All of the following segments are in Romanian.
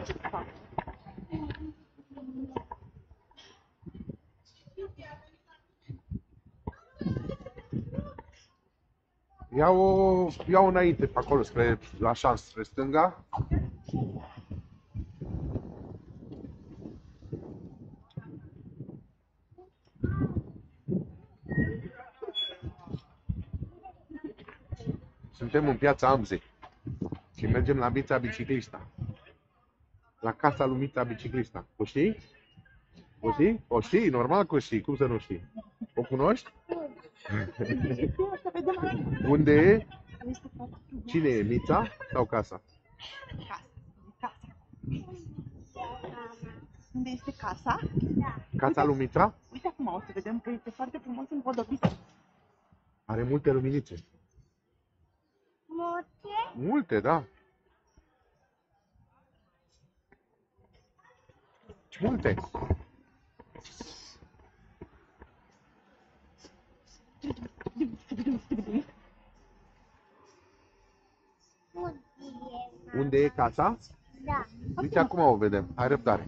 Ia-o înainte, pe acolo, așa, spre stânga. Suntem în piața Amzei și mergem la Mița Biciclista. La casa lui Mița Biciclista. O știi? O știi? O știi? Normal că o știi. Cum să nu știi? O cunoști? Unde e? Cine e? Mița sau casa? Casa. Unde este casa? Casa lui Mița? Uite acum, o să vedem că este foarte frumos împodobită. Are multe luminițe. Multe, da. Multe. Unde e casa? Da. Uite, acum o vedem. Hai răbdare.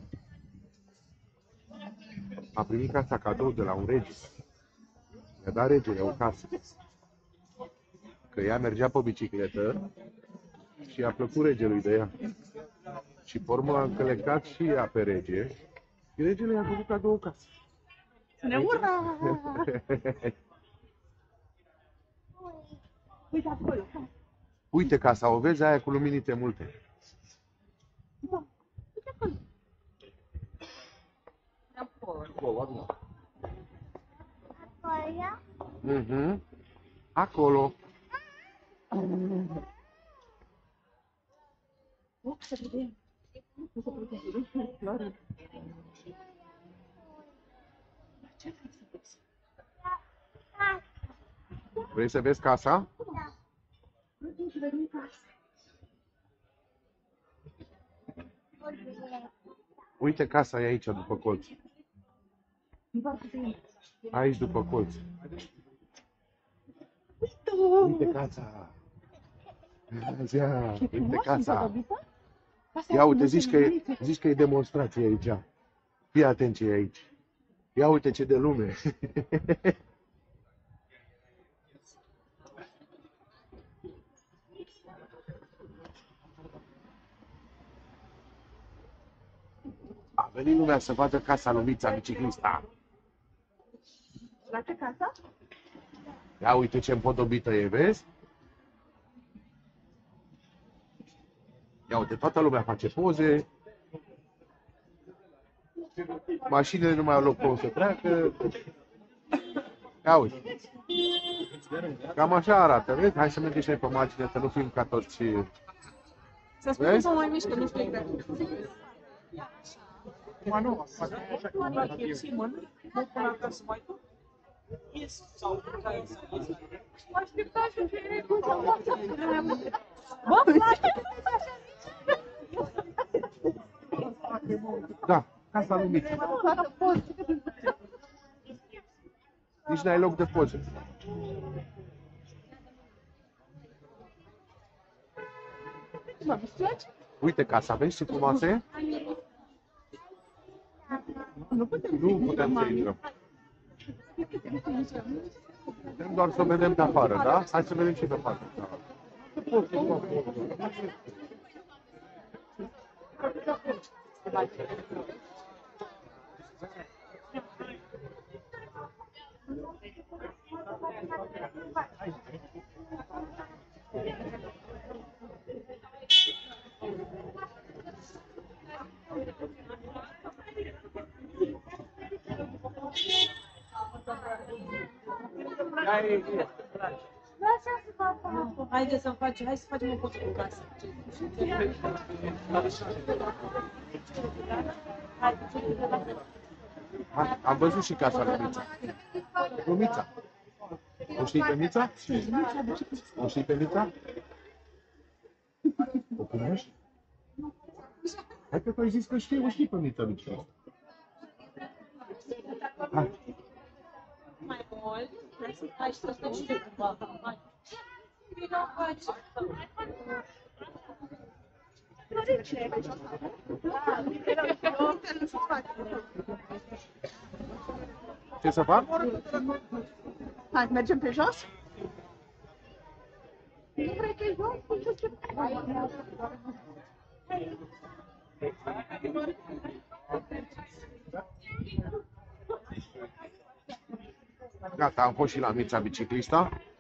A primit casa cadou de la un rege. I-a dat regele o casă. Că ea mergea pe bicicletă și a plăcut regelui de ea. Și pe urmă a încălecat și ea pe rege. Și regele i-a făcut cadou o casă. Ne ura! Uite acolo. Uite casa, o vezi, aia cu luminițe multe. Da. Uite acolo. Acolo? Acolo. Să vedem. Ce vrei să vezi? Vrei să vezi casa? Vrei să vedem casa. Uite, casa e aici, după colț. Aici, după colț. Uite casa. Uite casa. Ia uite, zici că e demonstrație aici. Fii atent ce e aici. Ia uite ce de lume. A venit lumea să vadă casa lui Mița Biciclista. Place casa? Ia uite ce împodobită e, vezi? Ia uite, toată lumea face poze. Mașinile nu mai au loc pe o să treacă. Ia uite. Cam așa arată, vezi? Hai să mergem și noi pe margine, să nu fim ca toți. Să spun să mai mișcă, nu știu exact. Da, casa lui Mița. Nici n-ai loc de poze. Uite casa, vezi ce frumoasă e? Nu putem să intrăm. Putem doar să vedem de afară, da? Hai să vedem și de afară. Hai să facem o poză cu casa. Am văzut și casa lui Mița. Lui Mița. O știi pe Mița? O știi pe Mița? O cunoști? Hai că tu ai zis că o știi pe Mița Mița. Hai. Mai mult, hai să stăm și de cumva. Hai. Vino, faci. Ce să fac? Hai, mergem pe jos? Nu vrei pe jos? Gata, am fost și la Mița Biciclista.